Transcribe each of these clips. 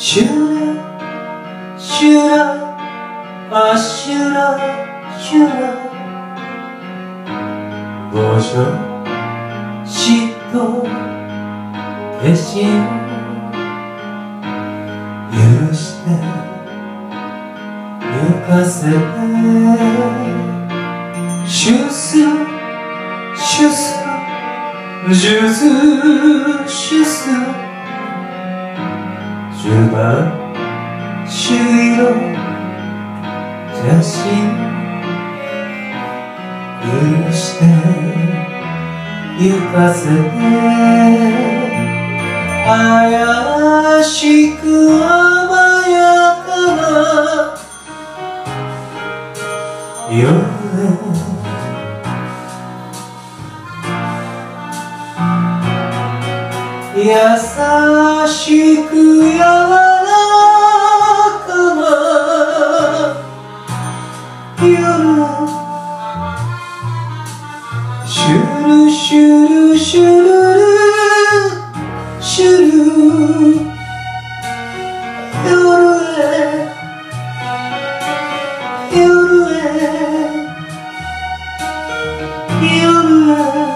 シュラシュラあシュラシュラ五条嫉妬消し許して行かせてシュスシュスジュズシュス十番朱色写真許して行かせて怪しく甘やかな夜へ優しく柔らかな夜シュルシュルシュルルシュル夜へ夜へ夜へ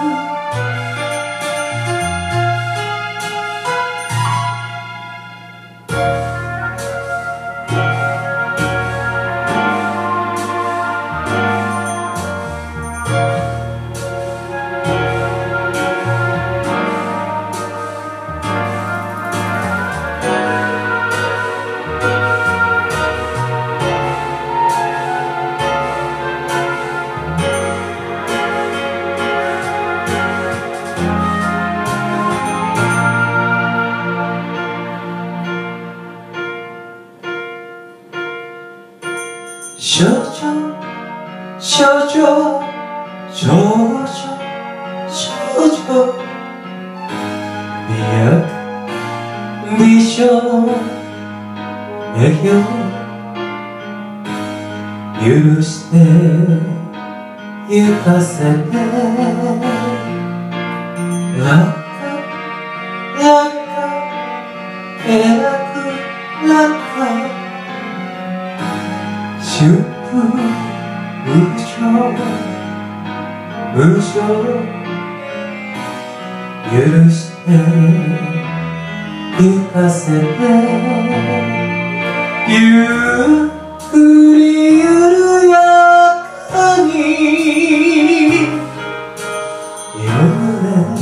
少女少女少女少女美薬美少女許して行かせて落下落下下落落下祝福無常無常許して行かせてゆっくり緩やかに夜へ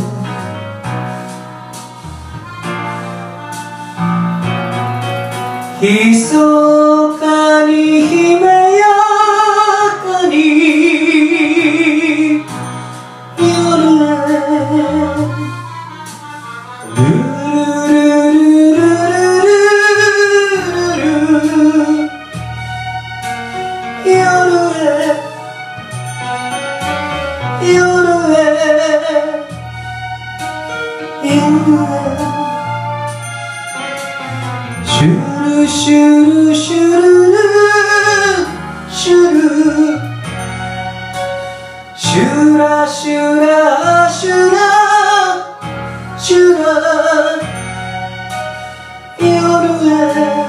密かに姫やかに夜へルルルルルルルル夜へ夜へ夜へシュルシュルシュルルシュルシュラシュラシュラシュラ夜へ